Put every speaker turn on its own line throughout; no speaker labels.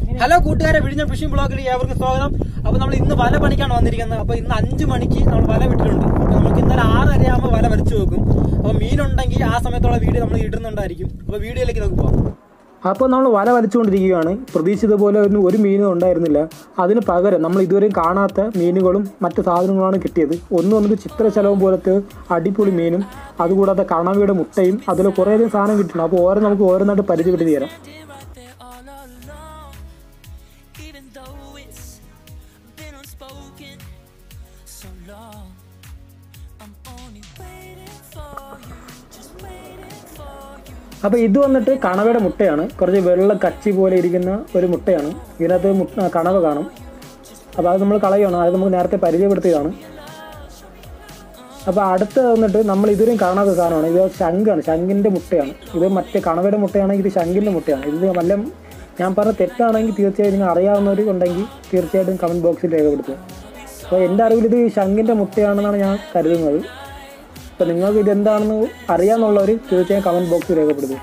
Hello കൂട്ടുകാരെ, വിഴിഞ്ഞ phishing ബ്ലോഗിൽ ഏവർക്കും സ്വാഗതം. അപ്പൊ നമ്മൾ ഇന്ന് വല പണിക്കാണ് വന്നിരിക്കുന്നത്. അപ്പൊ ഇന്ന് 5 മണിക്ക് നമ്മൾ വല വിട്ടിട്ടുണ്ട്. അപ്പൊ നമുക്ക് ഇന്നലെ 6:30 ആകുമ്പോൾ വല വലിച്ചു വെക്കും. അപ്പൊ മീനുണ്ടെങ്കിൽ ആ സമയത്തുള്ള വീഡിയോ നമ്മൾ ഇടുന്നുണ്ടായിരിക്കും. അപ്പൊ വീഡിയോയിലേക്ക് നമുക്ക് പോകാം. അപ്പോൾ നമ്മൾ വല വലിച്ചുകൊണ്ടിരിക്കുകയാണ്. പ്രതീക്ഷിത പോലെ ഒരു മീനും ഉണ്ടായിരുന്നില്ല. അതിന് പകരം നമ്മൾ ഇതുവരെയും കാണാത്ത മീനുകളും മറ്റു സാധനങ്ങളാണ് കിട്ടിയത്. ഒന്ന് ചിത്രശലഭം പോലത്തെ അടിപൊളി മീനും അതുകൂടാതെ കണവയുടെ മുട്ടയും അതിൽ കുറേയധികം സാധനം കിട്ടുന്നു. അപ്പോൾ നമുക്ക് ഓരോന്നായിട്ട് പരിചയപ്പെടുത്തി തരാം. അപ്പോൾ ഇത് വന്നിട്ട് കണവയുടെ മുട്ടയാണ്. കുറച്ച് വെള്ള കച്ചി പോലെ ഇരിക്കുന്ന ഒരു മുട്ടയാണ്. ഇതിനകത്ത് കണവ കാണും. അപ്പോൾ അത് നമ്മൾ കളയണം. അത് നമുക്ക് നേരത്തെ പരിചയപ്പെടുത്തിയതാണ്. അപ്പോൾ അടുത്ത് വന്നിട്ട് നമ്മൾ ഇതുവരെയും കാണാത്ത സാധനമാണ്. ഇത് ശംഖാണ്. ശംഖിൻ്റെ മുട്ടയാണ്. ഇത് മറ്റേ കണവയുടെ മുട്ടയാണെങ്കിൽ ഇത് ശംഖിൻ്റെ മുട്ടയാണ്. ഇത് വല്ല ഞാൻ പറഞ്ഞ തെറ്റാണെങ്കിൽ തീർച്ചയായും നിങ്ങൾ അറിയാവുന്നവർ ഉണ്ടെങ്കിൽ തീർച്ചയായിട്ടും കമൻറ്റ് ബോക്സിൽ രേഖപ്പെടുത്തുക. അപ്പോൾ എൻ്റെ അറിവിൽ ഇത് ശംഖിൻ്റെ മുട്ടയാണെന്നാണ് ഞാൻ കരുതുന്നത്. അപ്പോൾ നിങ്ങൾക്ക് ഇതെന്താണെന്ന് അറിയാമെന്നുള്ളവർ തീർച്ചയായും കമൻറ്റ് ബോക്സിൽ രേഖപ്പെടുത്തും.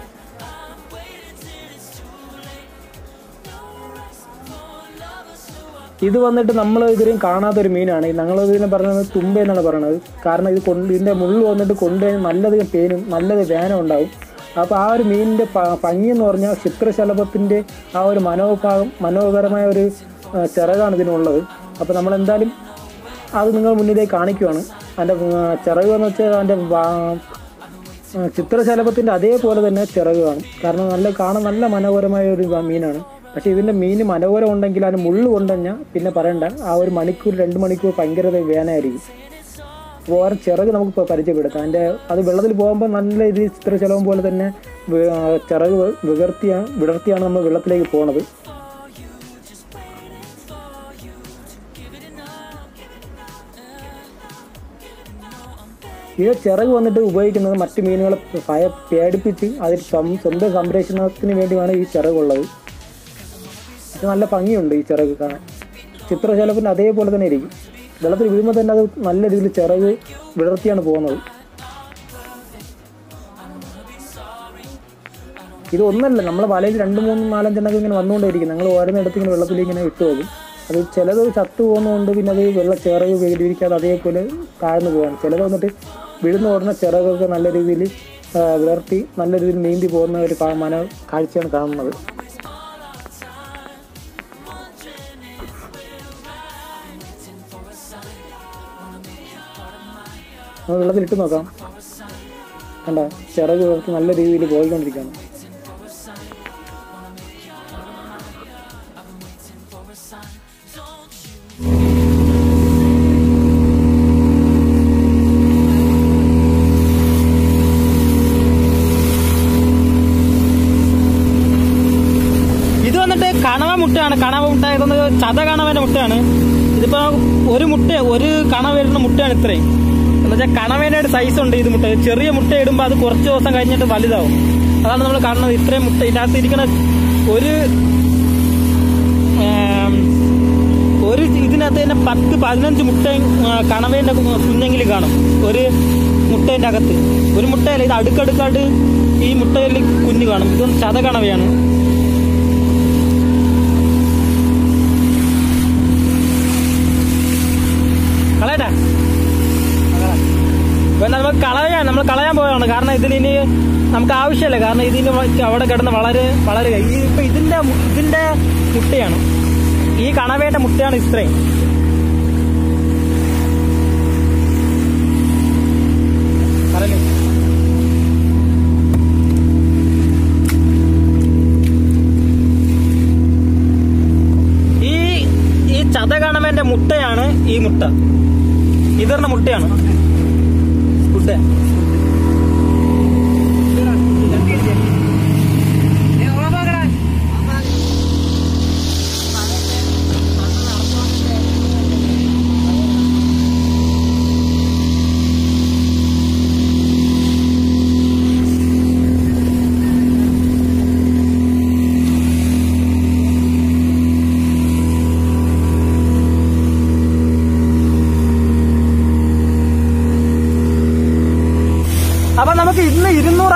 ഇത് വന്നിട്ട് നമ്മൾ ഇതുവരെയും കാണാത്തൊരു മീനാണ്. ഞങ്ങളിതിനെ പറയുന്നത് തുമ്പ എന്നാണ് പറയുന്നത്. കാരണം ഇതിൻ്റെ മുള്ള് വന്നിട്ട് കൊണ്ടുകഴിഞ്ഞാൽ നല്ലധികം പേനും നല്ലത് വേനം ഉണ്ടാവും. അപ്പോൾ ആ ഒരു മീനിൻ്റെ ഭംഗി എന്ന് പറഞ്ഞാൽ ചിത്രശലഭത്തിൻ്റെ ആ ഒരു മനോഹരമായ ഒരു ചിറകാണ് ഇതിനുള്ളത്. അപ്പോൾ നമ്മളെന്തായാലും അത് നിങ്ങൾ മുന്നിലേക്ക് കാണിക്കുകയാണ്. അതിൻ്റെ ചിറക് എന്ന് വെച്ചാൽ അതിൻ്റെ ചിത്രശലഭത്തിൻ്റെ അതേപോലെ തന്നെ ചിറക് കാണും. കാരണം കാണാൻ നല്ല മനോഹരമായ ഒരു മീനാണ്. പക്ഷേ ഇതിൻ്റെ മീൻ മനോഹരം ഉണ്ടെങ്കിൽ അതിന് മുള്ളു കൊണ്ടുകഴിഞ്ഞാൽ പിന്നെ പറയണ്ട. ആ ഒരു മണിക്കൂർ 2 മണിക്കൂർ ഭയങ്കര വേനയായിരിക്കും. അപ്പോൾ ഓരോ ചിറക് നമുക്ക് പരിചയപ്പെടുത്താം. അത് വെള്ളത്തിൽ പോകുമ്പോൾ നല്ല രീതിയിൽ ചിത്രശലഭം പോലെ തന്നെ ചിറക് വിടർത്തിയാണ് നമ്മൾ വെള്ളത്തിലേക്ക് പോകുന്നത്. ഇത് ചിറക് വന്നിട്ട് ഉപയോഗിക്കുന്നത് മറ്റ് മീനുകളെ പേടിപ്പിച്ച് അതിൽ സ്വന്തം സംരക്ഷണത്തിന് വേണ്ടിയാണ് ഈ ചിറകുള്ളത്. ഇത് നല്ല ഭംഗിയുണ്ട് ഈ ചിറക് കാണാൻ. ചിത്രശലഭത്തിന് അതേപോലെ തന്നെ ഇരിക്കും. വെള്ളത്തിൽ വീഴുമ്പോൾ തന്നെ അത് നല്ല രീതിയിൽ ചിറക് വിടർത്തിയാണ് പോകുന്നത്. ഇതൊന്നല്ല, നമ്മളെ വലയിൽ 2, 3, 4 എണ്ണൊക്കെ ഇങ്ങനെ വന്നുകൊണ്ടേയിരിക്കും. ഞങ്ങൾ ഓരോന്നിടത്ത് ഇങ്ങനെ വെള്ളത്തിലേക്ക് ഇങ്ങനെ ഇട്ട് പോകും. അത് ചിലത് ചത്തു പോകുന്നതുകൊണ്ട് പിന്നെ അത് ചിറക് വീഴിക്കാതെ അതേപോലെ താഴ്ന്നു പോകാണ്. ചിലത് വന്നിട്ട് വിഴുന്ന് ഓടുന്ന ചിറകൊക്കെ നല്ല രീതിയിൽ വിടർത്തി നല്ല രീതിയിൽ നീന്തി പോകുന്ന ഒരു കാഴ്ചയാണ് കാണുന്നത്. നമ്മൾ വെള്ളത്തിലിട്ട് നോക്കാം. കണ്ട ചിറക് വിടർത്തി നല്ല രീതിയിൽ പോയിക്കൊണ്ടിരിക്കുകയാണ്. കണവ മുട്ടയാണ്. കണവ മുട്ട ഇതൊന്ന് ചത കണവന്റെ മുട്ടയാണ്. ഇതിപ്പോ ഒരു കണവ വരുന്ന മുട്ടയാണ് ഇത്രയും. എന്നുവെച്ചാൽ കണവേന്റെ ഒരു സൈസ് ഉണ്ട്. ഇത് മുട്ട ചെറിയ മുട്ട ഇടുമ്പോൾ അത് കുറച്ച് ദിവസം കഴിഞ്ഞിട്ട് വലുതാവും. അതാണ് നമ്മൾ കാണുന്നത്. ഇത്രയും മുട്ട ഇതിനകത്ത് ഇരിക്കുന്ന ഇതിനകത്ത് തന്നെ 10-15 മുട്ടയും കണവേന്റെ കുഞ്ഞെങ്കിൽ കാണും ഒരു മുട്ടേന്റെ അകത്ത്. ഒരു മുട്ടയല്ല, ഇത് അടുക്കടുക്കായിട്ട് ഈ മുട്ടയിൽ കുഞ്ഞ് കാണും. ഇതൊന്നും ചത കണവയാണ്. കളയട്ടെ. ഇപ്പം നമ്മൾ കളയാൻ പോയാണ്. കാരണം ഇതിനി നമുക്ക് ആവശ്യമില്ല. കാരണം ഇതിന് അവിടെ കിടന്ന് വളരെ ഇപ്പൊ ഇതിന്റെ മുട്ടയാണ്. ഈ കണവേന്റെ മുട്ടയാണ് ഇത്രയും. പറയല്ലേ, ഈ ചതകണവന്റെ മുട്ടയാണ് ഈ മുട്ട. ഇതിന്റെ മുട്ടയാണ് മുട്ട.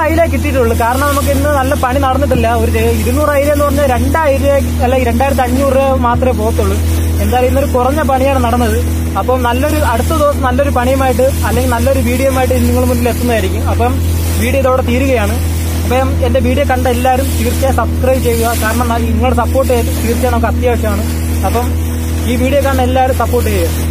അയിലേ കിട്ടിയിട്ടുള്ളൂ. കാരണം നമുക്ക് ഇന്ന് നല്ല പണി നടന്നിട്ടില്ല. ഒരു 200 അയില എന്ന് പറഞ്ഞാൽ 2000 അല്ലെങ്കിൽ 2500 രൂപ മാത്രമേ പോകത്തുള്ളൂ. എന്തായാലും ഇന്നൊരു കുറഞ്ഞ പണിയാണ് നടന്നത്. അപ്പം അടുത്ത ദിവസം നല്ലൊരു പണിയുമായിട്ട് അല്ലെങ്കിൽ നല്ലൊരു വീഡിയോയുമായിട്ട് നിങ്ങൾ മുന്നിൽ എത്തുന്നതായിരിക്കും. അപ്പം വീഡിയോ ഇതോടെ തീരുകയാണ്. അപ്പം എന്റെ വീഡിയോ കണ്ട എല്ലാവരും തീർച്ചയായും സബ്സ്ക്രൈബ് ചെയ്യുക. കാരണം നിങ്ങളുടെ സപ്പോർട്ട് തീർച്ചയായും നമുക്ക് അത്യാവശ്യമാണ്. അപ്പം ഈ വീഡിയോ കാണുന്ന എല്ലാവരും സപ്പോർട്ട് ചെയ്യുക.